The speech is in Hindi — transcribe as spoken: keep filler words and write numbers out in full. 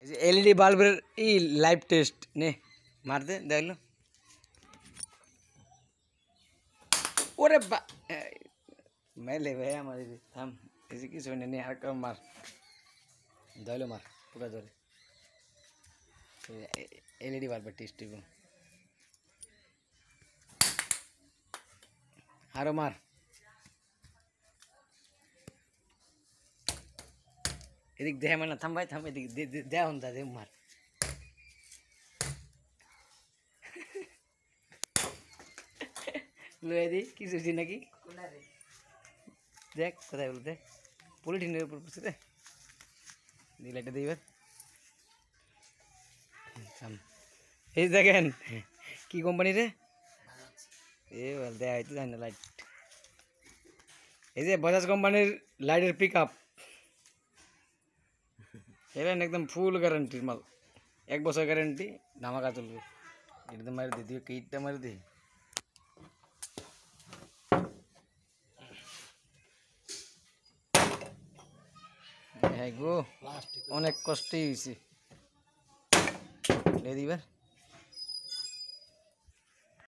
एलईडी बाल्बर ई लाइव टेस्ट ने मार दे देख लो। ओरे बा मैं ले गया हमारे भी हम इसी की सोने नहीं हर कम मार देख लो मार पूरा जोर एलईडी बाल्बर टेस्ट को हारो मार एदिक दे मैंने थम भाई थम एदिक दे दे दे होता दे मार लो एदी किस उसी ना की देख कदाई बोलते पुलिस ने ऊपर पूछते दिलाटे दे इधर थम इस देखें की कंपनी रे ये बोलते हैं तो जाने लाइट ऐसे बजाज कंपनी लाइटर पिकअप ये एकदम फुल गारंटी माल एक बছর গ্যারান্টি ধামাকা চলবে এটা মার দি দিও কিটটা মার দি হ্যাঁ গো অনেক কষ্টই হইছে লে দিবার